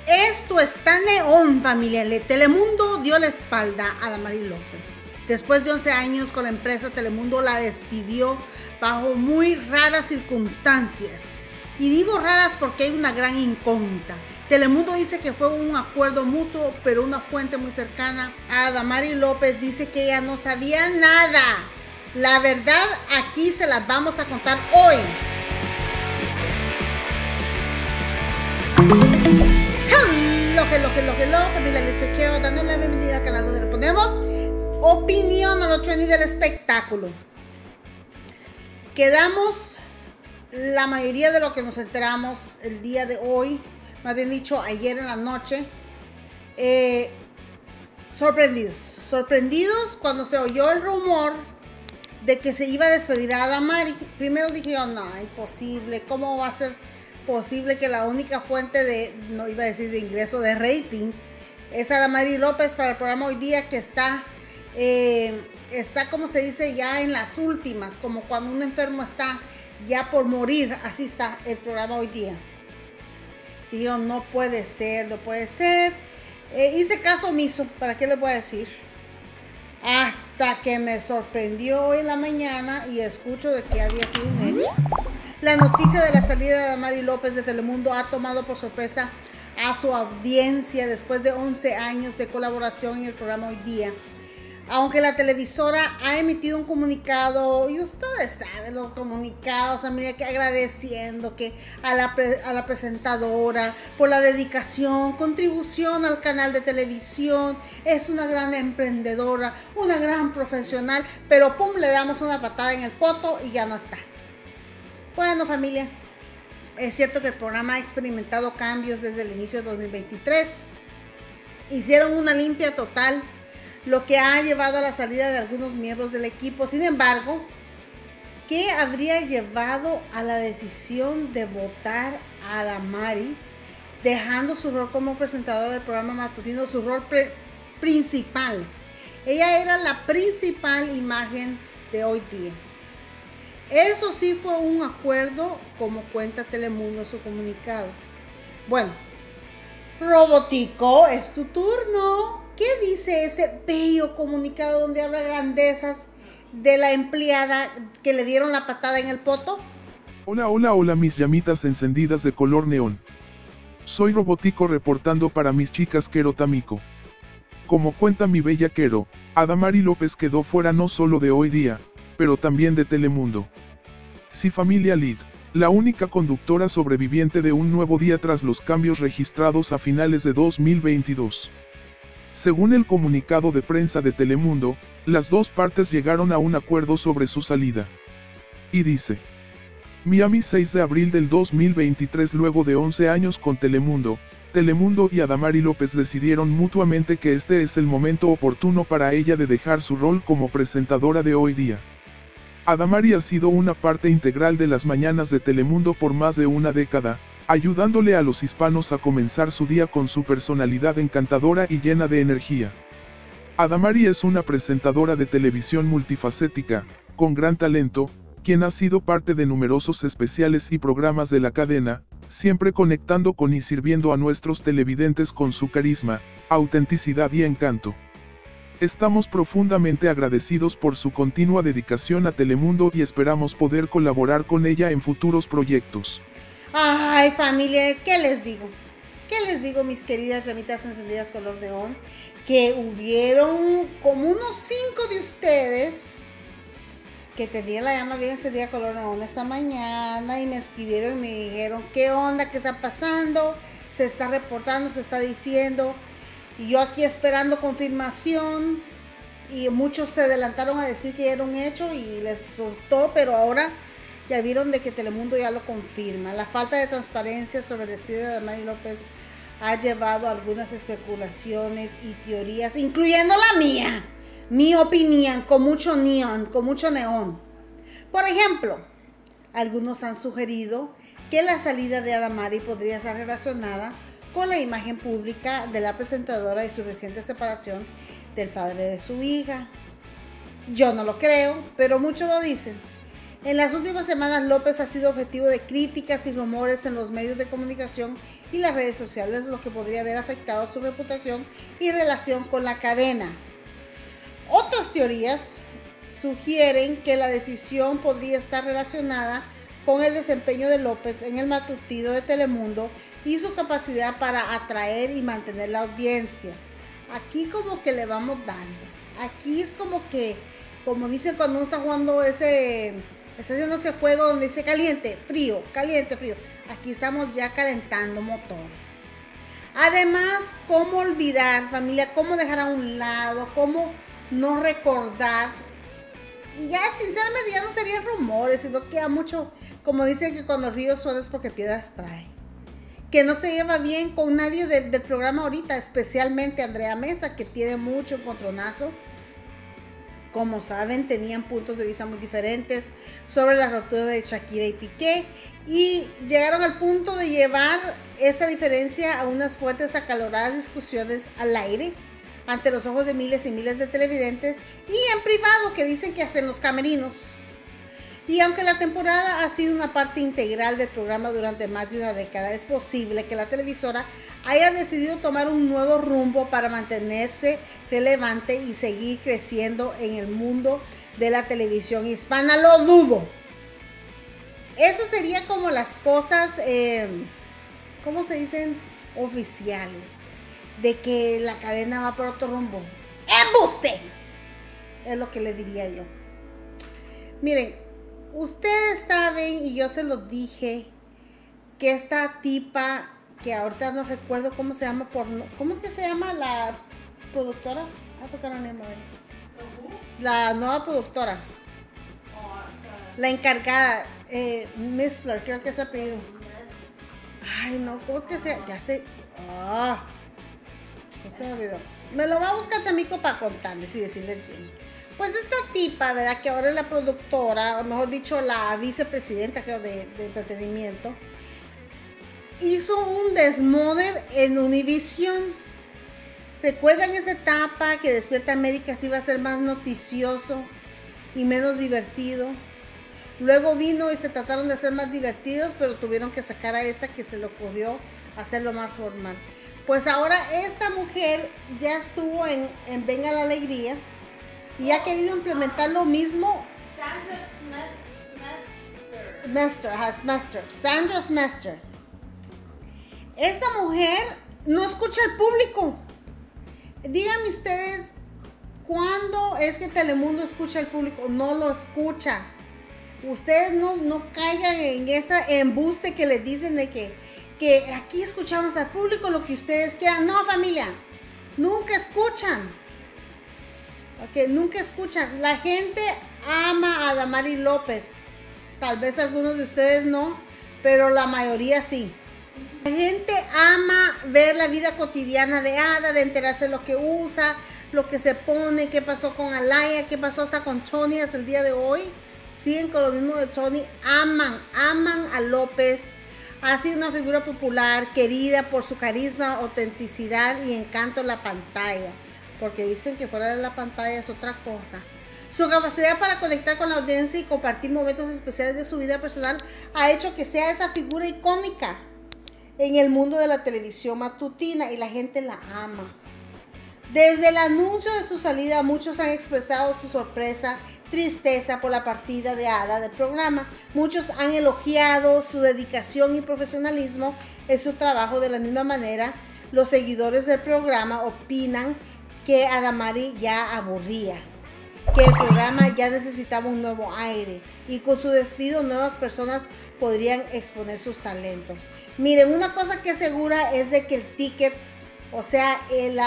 Esto está neón, familia. Telemundo dio la espalda a Adamari López. Después de 11 años con la empresa, Telemundo la despidió bajo muy raras circunstancias. Y digo raras porque hay una gran incógnita. Telemundo dice que fue un acuerdo mutuo, pero una fuente muy cercana a Adamari López dice que ella no sabía nada. La verdad, aquí se las vamos a contar hoy. Hello, familia, les quiero dando la bienvenida al canal donde le ponemos opinión a los trending del espectáculo. Quedamos la mayoría de lo que nos enteramos el día de hoy, más bien dicho ayer en la noche, sorprendidos cuando se oyó el rumor de que se iba a despedir a Adamari. Primero dije yo, no, imposible, ¿cómo va a ser posible que la única fuente de, no iba a decir de ingreso, de ratings, es Adamari López para el programa Hoy Día, que está, como se dice, ya en las últimas, como cuando un enfermo está ya por morir, así está el programa Hoy Día. Y yo, no puede ser, no puede ser. Hice caso omiso, ¿para qué les voy a decir? Hasta que me sorprendió hoy en la mañana y escucho de que había sido un hecho. La noticia de la salida de Adamari López de Telemundo ha tomado por sorpresa a su audiencia después de 11 años de colaboración en el programa Hoy Día. Aunque la televisora ha emitido un comunicado, y ustedes saben los comunicados, mira, que agradeciendo que a la presentadora por la dedicación, contribución al canal de televisión, es una gran emprendedora, una gran profesional, pero pum, le damos una patada en el poto y ya no está. Bueno, familia, es cierto que el programa ha experimentado cambios desde el inicio de 2023. Hicieron una limpia total, lo que ha llevado a la salida de algunos miembros del equipo. Sin embargo, ¿qué habría llevado a la decisión de votar a Adamari, dejando su rol como presentadora del programa matutino, su rol principal? Ella era la principal imagen de Hoy Día. Eso sí fue un acuerdo, como cuenta Telemundo en su comunicado. Bueno, Robotico, es tu turno. ¿Qué dice ese bello comunicado donde habla grandezas de la empleada que le dieron la patada en el poto? Hola mis llamitas encendidas de color neón. Soy Robotico reportando para mis chicas Quero Tamiko. Como cuenta mi bella Quero, Adamari López quedó fuera no solo de Hoy Día, pero también de Telemundo. Sí, familia Lead, la única conductora sobreviviente de Un Nuevo Día tras los cambios registrados a finales de 2022. Según el comunicado de prensa de Telemundo, las dos partes llegaron a un acuerdo sobre su salida. Y dice: Miami, 6 de abril del 2023. Luego de 11 años con Telemundo, Telemundo y Adamari López decidieron mutuamente que este es el momento oportuno para ella de dejar su rol como presentadora de Hoy Día. Adamari ha sido una parte integral de las mañanas de Telemundo por más de una década, ayudándole a los hispanos a comenzar su día con su personalidad encantadora y llena de energía. Adamari es una presentadora de televisión multifacética, con gran talento, quien ha sido parte de numerosos especiales y programas de la cadena, siempre conectando con y sirviendo a nuestros televidentes con su carisma, autenticidad y encanto. Estamos profundamente agradecidos por su continua dedicación a Telemundo y esperamos poder colaborar con ella en futuros proyectos. Ay, familia, ¿qué les digo? ¿Qué les digo, mis queridas llamitas encendidas color neón? Que hubieron como unos 5 de ustedes que tenían la llama bien encendida color neón esta mañana y me escribieron y me dijeron, ¿qué onda? ¿Qué está pasando? Se está reportando, se está diciendo. Y yo aquí esperando confirmación, y muchos se adelantaron a decir que era un hecho y les soltó, pero ahora ya vieron de que Telemundo ya lo confirma. La falta de transparencia sobre el despido de Adamari López ha llevado a algunas especulaciones y teorías, incluyendo la mía, mi opinión, con mucho neón, con mucho neón. Por ejemplo, algunos han sugerido que la salida de Adamari podría estar relacionada con la imagen pública de la presentadora y su reciente separación del padre de su hija. Yo no lo creo, pero muchos lo dicen. En las últimas semanas, López ha sido objetivo de críticas y rumores en los medios de comunicación y las redes sociales, lo que podría haber afectado su reputación y relación con la cadena. Otras teorías sugieren que la decisión podría estar relacionada con el desempeño de López en el matutino de Telemundo y su capacidad para atraer y mantener la audiencia. Aquí como que le vamos dando. Aquí es como que, como dicen cuando uno está jugando está haciendo ese juego donde dice caliente, frío, caliente, frío. Aquí estamos ya calentando motores. Además, ¿cómo olvidar, familia? ¿Cómo dejar a un lado? ¿Cómo no recordar? Ya, sinceramente, ya no serían rumores, sino que a mucho, como dicen que cuando el río suena es porque piedras trae. Que no se lleva bien con nadie del programa ahorita, especialmente Andrea Mesa, que tiene mucho encontronazo. Como saben, tenían puntos de vista muy diferentes sobre la ruptura de Shakira y Piqué y llegaron al punto de llevar esa diferencia a unas fuertes, acaloradas discusiones al aire ante los ojos de miles y miles de televidentes y en privado, que dicen que hacen los camerinos. Y aunque la temporada ha sido una parte integral del programa durante más de una década, es posible que la televisora haya decidido tomar un nuevo rumbo para mantenerse relevante y seguir creciendo en el mundo de la televisión hispana. Lo dudo. Eso sería como las cosas, ¿cómo se dicen? Oficiales. De que la cadena va por otro rumbo. ¡Embuste! Es lo que le diría yo. Miren, ustedes saben, y yo se los dije, que esta tipa, que ahorita no recuerdo cómo se llama, ¿cómo es que se llama la productora? La nueva productora. La encargada, Missler, creo que es apellido. Ay, no, ¿cómo es que se llama? Ya sé. Se me olvidó. Me lo va a buscar Chamico para contarles y decirles bien. Pues esta tipa, ¿verdad? Que ahora es la productora, o mejor dicho, la vicepresidenta, creo, de entretenimiento, hizo un desmoder en Univision. ¿Recuerdan esa etapa que Despierta América se iba a ser más noticioso y menos divertido? Luego vino y se trataron de ser más divertidos, pero tuvieron que sacar a esta que se le ocurrió hacerlo más formal. Pues ahora esta mujer ya estuvo en Venga la Alegría y ha querido implementar lo mismo. Sandra Smester. Esta mujer no escucha al público. Díganme ustedes, ¿cuándo es que Telemundo escucha al público? No lo escucha. Ustedes no caigan en esa embuste que les dicen de que aquí escuchamos al público lo que ustedes quieran. No, familia, nunca escuchan. Okay, nunca escuchan. La gente ama a Adamari López. Tal vez algunos de ustedes no, pero la mayoría sí. La gente ama ver la vida cotidiana de Ada, de enterarse de lo que usa, lo que se pone, qué pasó con Alaya, qué pasó hasta con Tony hasta el día de hoy. Siguen con lo mismo de Tony. Aman a López. Ha sido una figura popular, querida por su carisma, autenticidad y encanto en la pantalla. Porque dicen que fuera de la pantalla es otra cosa. Su capacidad para conectar con la audiencia y compartir momentos especiales de su vida personal ha hecho que sea esa figura icónica en el mundo de la televisión matutina y la gente la ama. Desde el anuncio de su salida, muchos han expresado su sorpresa, tristeza por la partida de Ada del programa. Muchos han elogiado su dedicación y profesionalismo en su trabajo. De la misma manera, los seguidores del programa opinan que Adamari ya aburría, que el programa ya necesitaba un nuevo aire y con su despido nuevas personas podrían exponer sus talentos. Miren, una cosa que es segura es de que el ticket, o sea, el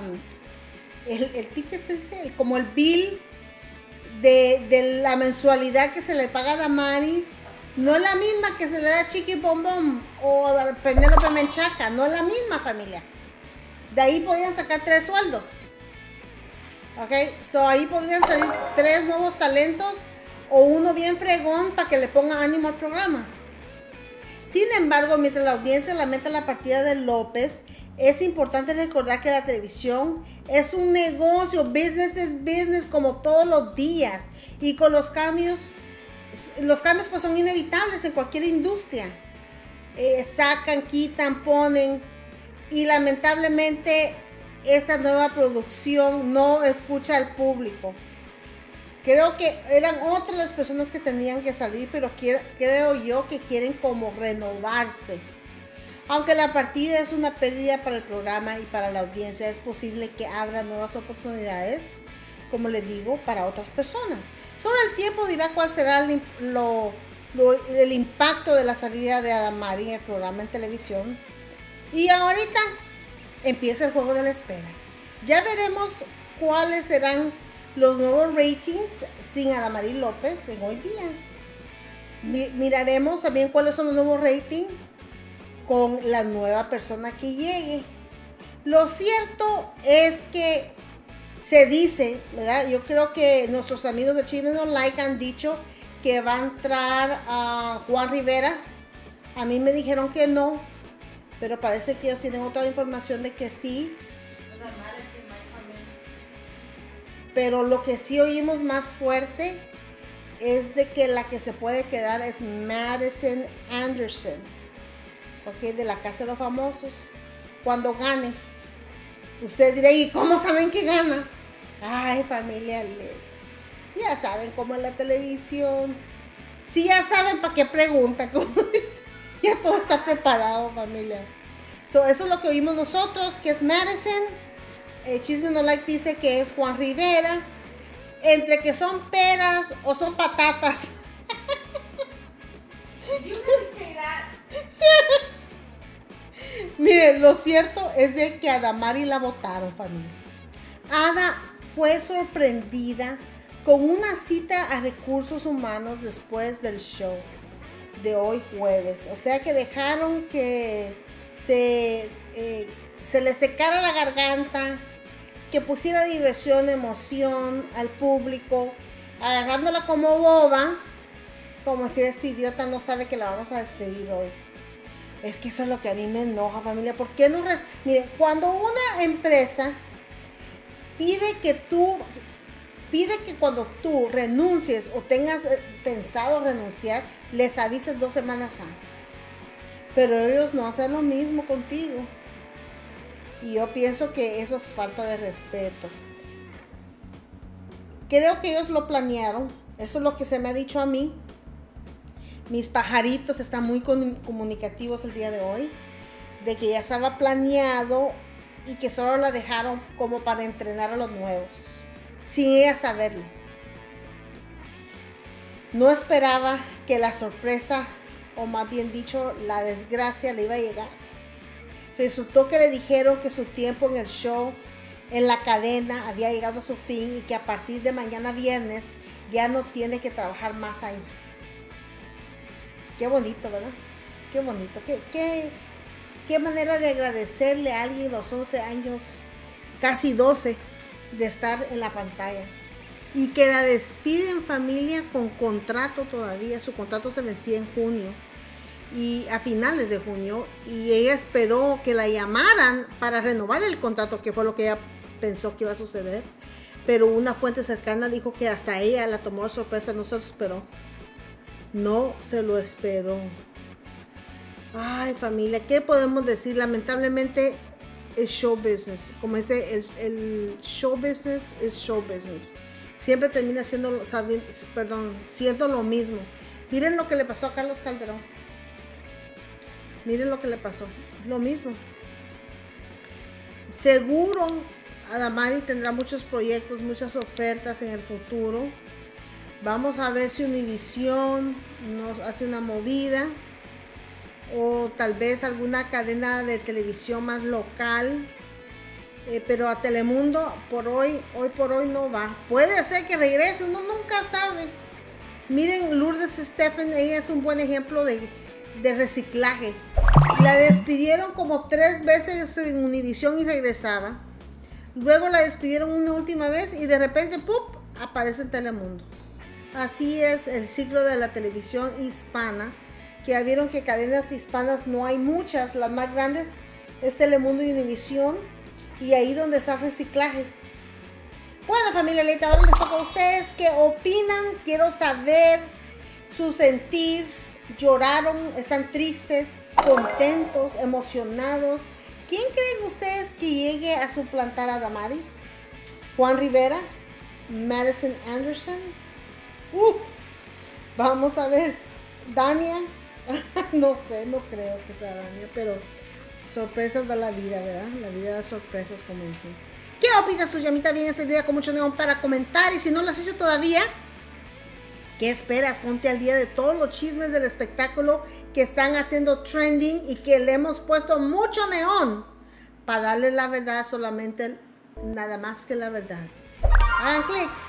ticket se dice, como el bill de la mensualidad que se le paga a Damaris, no es la misma que se le da a Chiqui Bombón o a Penélope Menchaca, no es la misma, familia. De ahí podían sacar 3 sueldos. Ok, so ahí podrían salir 3 nuevos talentos o uno bien fregón para que le ponga ánimo al programa. Sin embargo, mientras la audiencia lamenta la partida de López, es importante recordar que la televisión es un negocio, business es business como todos los días. Y con los cambios pues son inevitables en cualquier industria. sacan, quitan, ponen, y lamentablemente esa nueva producción no escucha al público. Creo que eran otras las personas que tenían que salir, pero creo yo que quieren como renovarse. Aunque la partida es una pérdida para el programa y para la audiencia, es posible que abra nuevas oportunidades, como les digo, para otras personas. Solo el tiempo dirá cuál será el impacto de la salida de Adamari en el programa en televisión. Y ahorita empieza el juego de la espera. Ya veremos cuáles serán los nuevos ratings sin Adamari López en hoy día. Miraremos también cuáles son los nuevos ratings con la nueva persona que llegue. Lo cierto es que se dice, ¿verdad? Yo creo que nuestros amigos de Chismes No Like han dicho que va a entrar a Juan Rivera. A mí me dijeron que no, pero parece que ellos tienen otra información de que sí. Pero lo que sí oímos más fuerte es de que la que se puede quedar es Madison Anderson, ¿ok? De la Casa de los Famosos. Cuando gane, usted dirá, ¿y cómo saben que gana? Ay, familia LED, ya saben cómo es la televisión. Si ya saben, ¿para qué preguntan? Como dice, ya todo está preparado, familia. Eso es lo que oímos nosotros, que es Madison. Chisme No Like dice que es Juan Rivera. Entre que son peras o son patatas. Miren, lo cierto es de que a Adamari la votaron, familia. Ada fue sorprendida con una cita a recursos humanos después del show de hoy jueves. O sea que dejaron que se le secara la garganta, que pusiera diversión, emoción al público, agarrándola como boba, como si este idiota no sabe que la vamos a despedir hoy. Es que eso es lo que a mí me enoja, familia. ¿Por qué no? Mire, cuando una empresa pide que cuando tú renuncies o tengas pensado renunciar, les avises 2 semanas antes. Pero ellos no hacen lo mismo contigo. Y yo pienso que eso es falta de respeto. Creo que ellos lo planearon. Eso es lo que se me ha dicho a mí. Mis pajaritos están muy comunicativos el día de hoy. De que ya estaba planeado y que solo la dejaron como para entrenar a los nuevos. Sin ella saberlo. No esperaba que la sorpresa, o más bien dicho, la desgracia le iba a llegar. Resultó que le dijeron que su tiempo en el show, en la cadena, había llegado a su fin y que a partir de mañana viernes ya no tiene que trabajar más ahí. Qué bonito, ¿verdad? Qué bonito. Qué manera de agradecerle a alguien los 11 años, casi 12, de estar en la pantalla. Y que la despiden, familia, con contrato todavía. Su contrato se vencía en junio. Y a finales de junio, y ella esperó que la llamaran para renovar el contrato, que fue lo que ella pensó que iba a suceder, pero una fuente cercana dijo que hasta ella la tomó de sorpresa, no se lo esperó. No se lo esperó. Ay, familia, ¿qué podemos decir? Lamentablemente es show business. Como dice, el show business es show business. Siempre termina siendo lo mismo. Miren lo que le pasó a Carlos Calderón. Miren lo que le pasó. Lo mismo. Seguro Adamari tendrá muchos proyectos, muchas ofertas en el futuro. Vamos a ver si Univision nos hace una movida. O tal vez alguna cadena de televisión más local. Pero a Telemundo hoy por hoy no va. Puede ser que regrese, uno nunca sabe. Miren, Lourdes Stephen, ella es un buen ejemplo de reciclaje. La despidieron como 3 veces en Univision y regresaba. Luego la despidieron una última vez y de repente ¡pup!, aparece en Telemundo. Así es el ciclo de la televisión hispana, que ya vieron que cadenas hispanas no hay muchas. Las más grandes es Telemundo y Univision, y ahí donde está el reciclaje. Bueno, familia Leita, ahora les toca a ustedes. ¿Qué opinan? Quiero saber su sentir lloraron, están tristes, contentos, emocionados. ¿Quién creen ustedes que llegue a suplantar a Damari? ¿Juan Rivera? ¿Madison Anderson? Vamos a ver. ¿Dania? No sé, no creo que sea Dania, pero sorpresas da la vida, ¿verdad? La vida da sorpresas, como dicen. ¿Qué opinas tú, llamita bien encendida con mucho neón para comentar? Y si no lo has hecho todavía, ¿qué esperas? Ponte al día de todos los chismes del espectáculo que están haciendo trending y que le hemos puesto mucho neón para darle la verdad, solamente nada más que la verdad. Hagan clic.